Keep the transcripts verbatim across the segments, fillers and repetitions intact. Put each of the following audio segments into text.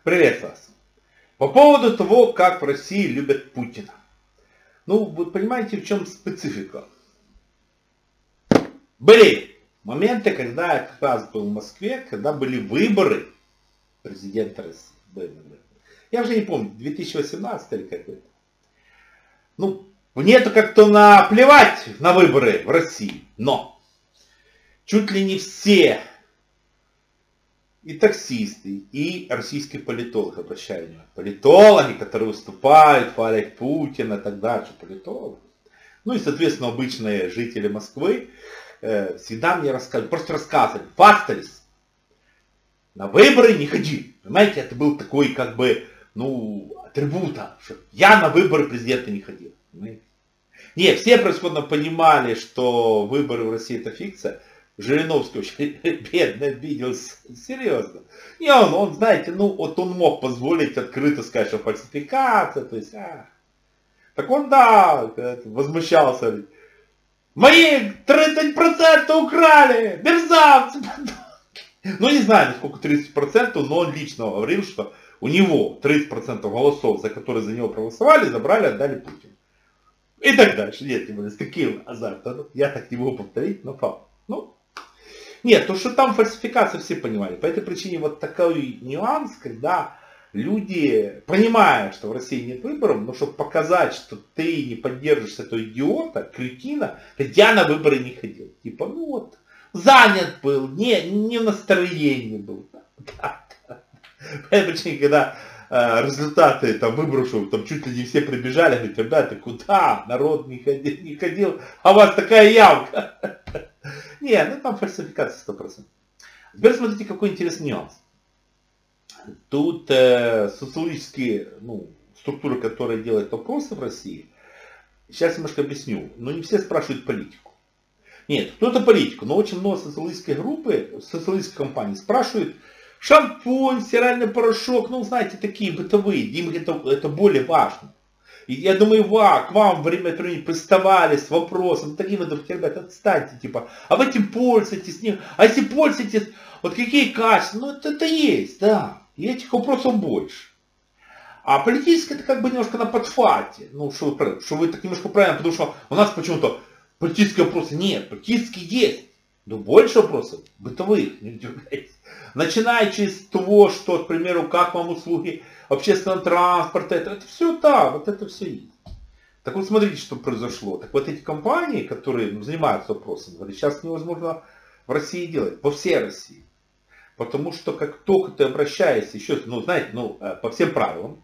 Привет вас. По поводу того, как в России любят Путина. Ну, вы понимаете, в чем специфика? Были моменты, когда я как раз был в Москве, когда были выборы президента России. Я уже не помню, две тысячи восемнадцатый или какой-то. Ну, мне-то как-то наплевать на выборы в России, но чуть ли не все и таксисты, и российские политологи, обращаю внимание, политологи, которые выступают, хвалят Путина и так дальше, политологи. Ну и, соответственно, обычные жители Москвы э, всегда мне рассказывали, просто рассказывали, хвастались. На выборы не ходи. Понимаете, это был такой, как бы, ну, атрибута, что я на выборы президента не ходил. Понимаете? Нет, все превосходно понимали, что выборы в России это фикция. Жириновский очень бедно обиделся, серьезно. И он, он, знаете, ну вот он мог позволить открыто сказать, что фальсификация, то есть, а. Так он, да, возмущался. Мои тридцать процентов украли, мерзавцы. Ну не знаю, сколько тридцать процентов, но он лично говорил, что у него тридцать процентов голосов, за которые за него проголосовали, забрали, отдали Путину. И так дальше. Нет, не с таким азартом. Я так не могу повторить, но факт. Ну, нет, то, что там фальсификация, все понимали. По этой причине вот такой нюанс, когда люди, понимая, что в России нет выборов, но чтобы показать, что ты не поддерживаешь этого идиота, кретина, я на выборы не ходил. Типа, ну вот, занят был, не, не в настроении был. По этой причине, когда э, результаты там выборов, там чуть ли не все прибежали, говорят, ребята, куда? Народ не ходил, не ходил, а у вас такая явка. Не, ну там фальсификация сто процентов. Теперь смотрите, какой интересный нюанс. Тут э, социологические ну, структуры, которые делают опросы в России, сейчас немножко объясню, но не все спрашивают политику. Нет, кто-то политику, но очень много социологической группы, социологических компаний спрашивают шампунь, стиральный порошок, ну знаете, такие бытовые, им это, это более важно. И я думаю, ва, к вам время от времени приставали с вопросом, такие вот, ребята, отстаньте, типа, а вы этим пользуетесь, не, а если пользуетесь, вот какие качества, ну это, это есть, да, и этих вопросов больше. А политическое это как бы немножко на подфате, ну, что вы, что вы так немножко правильно, потому что у нас почему-то политические вопросы нет, политические есть, но больше вопросов бытовых, не удивляйтесь. Начиная с того, что, к примеру, как вам услуги общественного транспорта, это, это все да, вот это все есть. Так вот смотрите, что произошло. Так вот эти компании, которые ну, занимаются вопросом, говорят, сейчас невозможно в России делать, по всей России. Потому что как только ты обращаешься, еще, ну знаете, ну, по всем правилам,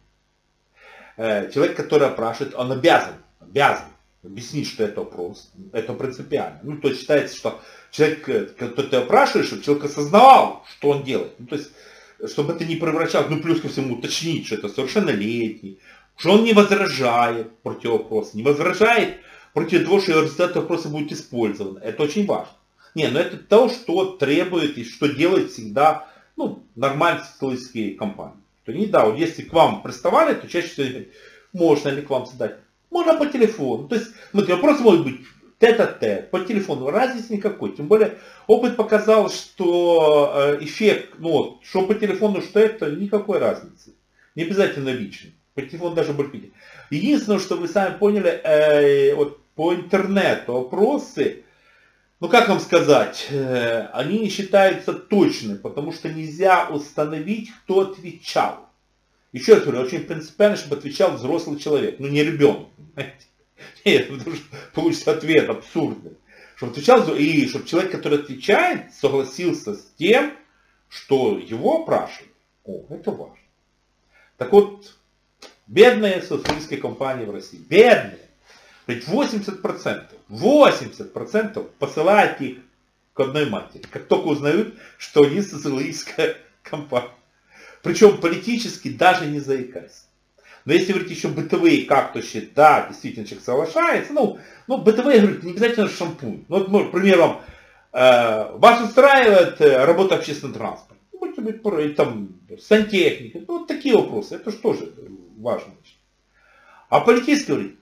человек, который опрашивает, он обязан, обязан объяснить, что это вопрос, это принципиально. Ну, то есть считается, что человек, который ты опрашиваешь, чтобы человек осознавал, что он делает. Ну, то есть, чтобы это не превращалось, ну, плюс ко всему уточнить, что это совершеннолетний, что он не возражает против вопроса, не возражает против того, что результат вопроса будет использован. Это очень важно. Не, ну это то, что требует и что делает всегда, ну, нормальные социологические компании. То не, да, вот если к вам приставали, то чаще всего говорят, можно ли к вам задать? Можно по телефону. То есть, смотрите, вопрос может быть тет-а-тет, по телефону, разницы никакой. Тем более, опыт показал, что эффект, ну, что по телефону, что это, никакой разницы. Не обязательно лично. По телефону даже больше видно. Единственное, что вы сами поняли, э, вот по интернету опросы, ну как вам сказать, э, они не считаются точными, потому что нельзя установить, кто отвечал. Еще раз говорю, очень принципиально, чтобы отвечал взрослый человек, ну не ребенок. Нет, потому что получится ответ абсурдный. Чтобы отвечал, и чтобы человек, который отвечает, согласился с тем, что его опрашивают. О, это важно. Так вот, бедные социалистические компании в России, бедные, ведь восемьдесят процентов, восемьдесят процентов посылают их к одной матери, как только узнают, что они социалистическая компания. Причем политически даже не заикаясь. Но если говорить еще бытовые, как то считать, да, действительно человек соглашается, ну, ну бытовые, говорят, не обязательно шампунь. Ну, вот, к примеру, э, вас устраивает работа общественного транспорта. Может быть, там, сантехника, ну, вот такие вопросы, это же тоже важно. А политический говорит,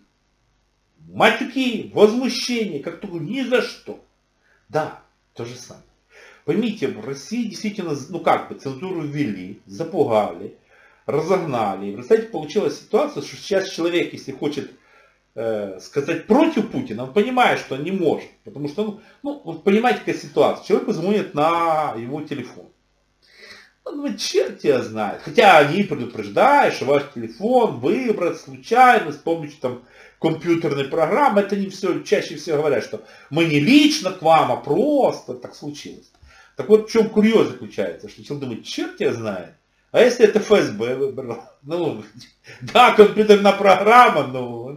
матюки, возмущение, как только ни за что. Да, то же самое. Поймите, в России действительно, ну как бы, цензуру ввели, запугали. разогнали. И, представляете, получилась ситуация, что сейчас человек, если хочет э, сказать против Путина, он понимает, что он не может. Потому что, ну, ну вот понимаете, какая ситуация. Человек звонит на его телефон. Он думает, черт тебя знает. Хотя они предупреждают, что ваш телефон выбрать случайно с помощью там компьютерной программы. Это не все, чаще всего говорят, что мы не лично к вам, а просто так случилось. Так вот в чем курьез заключается, что человек думает, черт тебя знает. А если это эф эс бэ выбрал? Ну, да, компьютерная программа, но...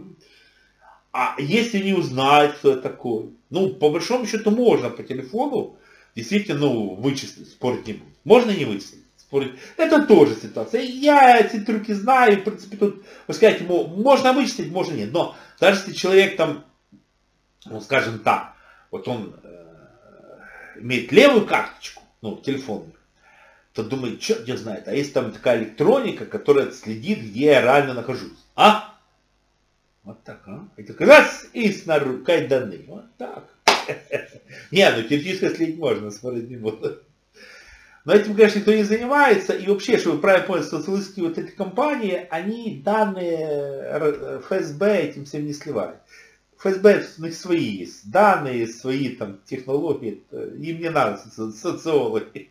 А если не узнать, кто это такой? Ну, по большому счету можно по телефону действительно, ну, вычислить, спорить не буду. Можно не вычислить, спорить. Это тоже ситуация. Я эти трюки знаю, в принципе, тут, вы скажете, можно вычислить, можно нет. Но даже если человек там, ну, скажем так, вот он э, имеет левую карточку, ну, телефонную, то думает, черт я знает, а есть там такая электроника, которая следит, где я реально нахожусь. А? Вот так, а? И так раз, и снаружи, кайданы. Вот так. Не, ну теоретически следить можно, смотреть не буду. Но этим, конечно, никто не занимается. И вообще, чтобы вы правильно поняли, социалистические вот эти компании, они данные эф эс бэ этим всем не сливают. эф эс бэ у них свои есть. Данные, свои там технологии. Им не надо социологи.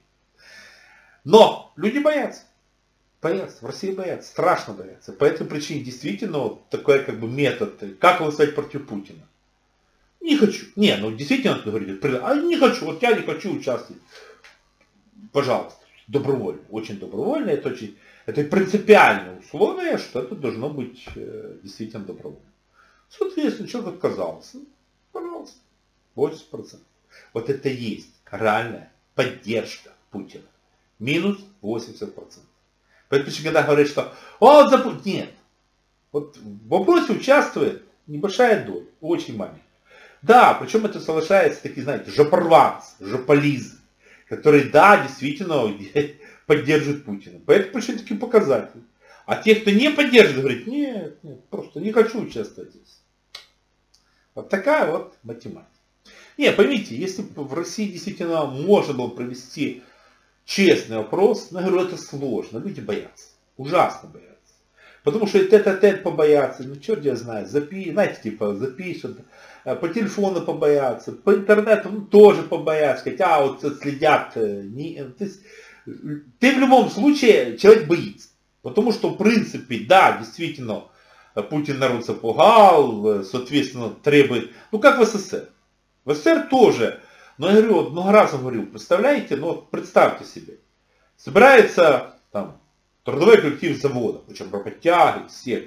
Но люди боятся. Боятся. В России боятся. Страшно боятся. По этой причине действительно вот такой как бы метод. Как голосовать против Путина. Не хочу. Не, ну действительно, он говорит, а не хочу, вот я не хочу участвовать. Пожалуйста, добровольно, очень добровольно, это очень, это принципиальное условие, что это должно быть э, действительно добровольно. Соответственно, человек отказался, пожалуйста, восемьдесят процентов. Вот это и есть реальная поддержка Путина. Минус восемьдесят процентов. Поэтому, когда говорят, что он за Путина, нет. Вот в вопросе участвует небольшая доля, очень маленькая. Да, причем это соглашаются такие, знаете, жопорванцы, жополизы, которые, да, действительно поддерживают Путина. Поэтому почему такие показатели. А те, кто не поддерживает, говорят, нет, нет, просто не хочу участвовать здесь. Вот такая вот математика. Не, поймите, если бы в России действительно можно было провести честный опрос, но я говорю, это сложно, люди боятся, ужасно боятся. Потому что тет-а-тет побояться, ну черт я знаю, запи, знаете, типа запишут, по телефону побояться, по интернету ну, тоже побояться, сказать, а вот следят. Не, ты, ты в любом случае, человек боится. Потому что в принципе, да, действительно, Путин народ запугал, соответственно, требует, ну как в эс эс эс эр. В эс эс эс эр тоже, но я говорю, вот много раз говорю, представляете, ну представьте себе, собирается там, трудовой коллектив завода, причем работяги, все,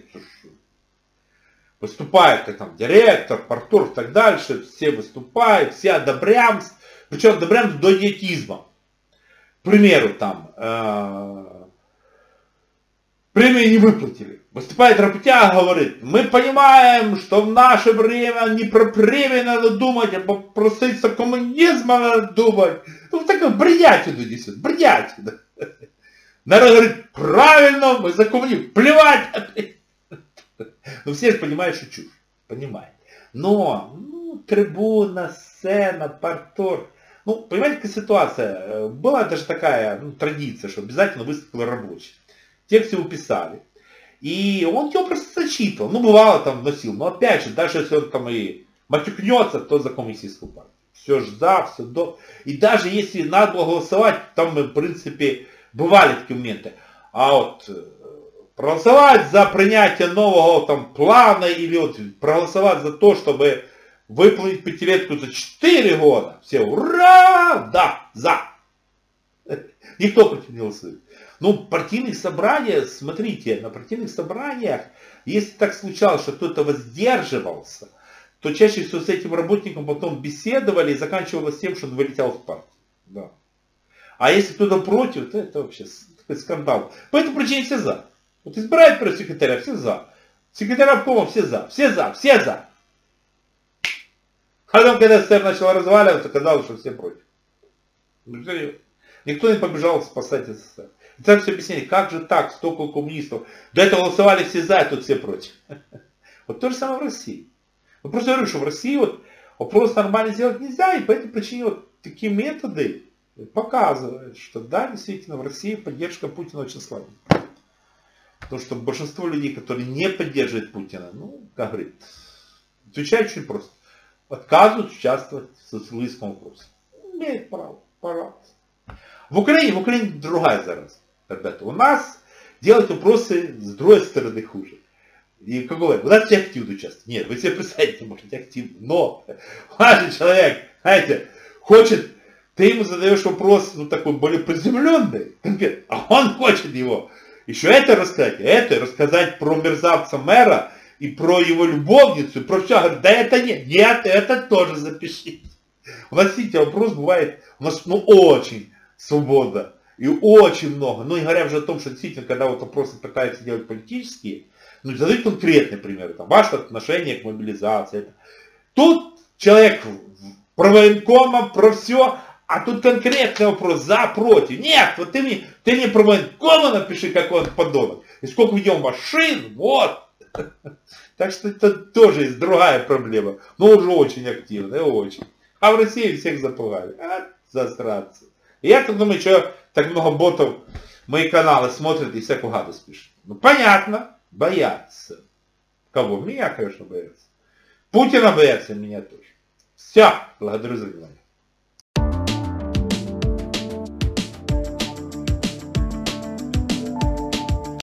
выступает как там директор, партнер и так дальше, все выступают, все одобряем, причем одобряем до идиотизма. К примеру, там, э, премию не выплатили. Выступает работяга, говорит, мы понимаем, что в наше время не про премию надо думать, а про строительство коммунизма надо думать. Ну, такое бредятину несет, бредятину. Народ говорит, правильно, мы за коммунизм, плевать. Ну все же понимают, что чушь, понимают. Но, ну, трибуна, сцена, партнер. Ну, понимаете, какая ситуация? Была даже такая ну, традиция, что обязательно выступил рабочий. Текст его писали. И он его просто зачитывал. Ну, бывало там носил. Но опять же, даже если он там и матюкнется, то за коммунистическую партию. Все же за, все до. И даже если надо было голосовать, там, в принципе, бывали такие моменты. А вот проголосовать за принятие нового там плана или вот проголосовать за то, чтобы выполнить пятилетку за четыре года. Все, ура! Да, за. Никто против не голосует. Ну, партийных собраниях, смотрите, на партийных собраниях, если так случалось, что кто-то воздерживался, то чаще всего с этим работником потом беседовали и заканчивалось тем, что он вылетел в партию. Да. А если кто-то против, то это вообще скандал. По этой причине все за. Вот избирают пресс-секретаря, все за. Секретаря обкома все за. Все за, все за. А потом, когда эс эс эс эр начал разваливаться, оказалось, что все против. Никто не побежал спасать эс эс эс эр. И так все объяснили, как же так, столько коммунистов. До этого голосовали все за, а тут все против. Вот то же самое в России. Я просто говорю, что в России вот вопрос нормально сделать нельзя, и по этой причине вот такие методы показывают, что да, действительно, в России поддержка Путина очень слабая. Потому что большинство людей, которые не поддерживают Путина, ну, как говорит, отвечают очень просто. Отказывают участвовать в социалистском вопросе. Имеет право, пожалуйста. В Украине, в Украине другая зараза. Ребята, у нас делать вопросы с другой стороны хуже. И как говорят, у нас все активно участвуют. Нет, вы себе представить не можете активно. Но ваш человек, знаете, хочет, ты ему задаешь вопрос, ну такой более приземленный, а он хочет его. Еще это рассказать, это рассказать про мерзавца мэра и про его любовницу, и про все. Говорит, да это нет, нет, это тоже запишите. У нас, видите, вопрос бывает, у нас ну очень свобода. И очень много. Ну и говоря уже о том, что действительно, когда вот вопросы пытаются делать политические, ну задают конкретные примеры, там, ваше отношение к мобилизации. Это. Тут человек про военкома, про все, а тут конкретный вопрос, за, против. Нет, вот ты мне, ты мне про военкома напиши, как он подонок. И сколько ведем машин, вот. Так что это тоже есть другая проблема. Но уже очень активная, очень. А в России всех запугали. А, засраться. И я так думаю, что так много ботов мои каналы смотрят и всякую гадость пишут. Ну понятно, боятся. Кого? Меня, конечно, боятся. Путина боятся, меня тоже. Все, благодарю за внимание.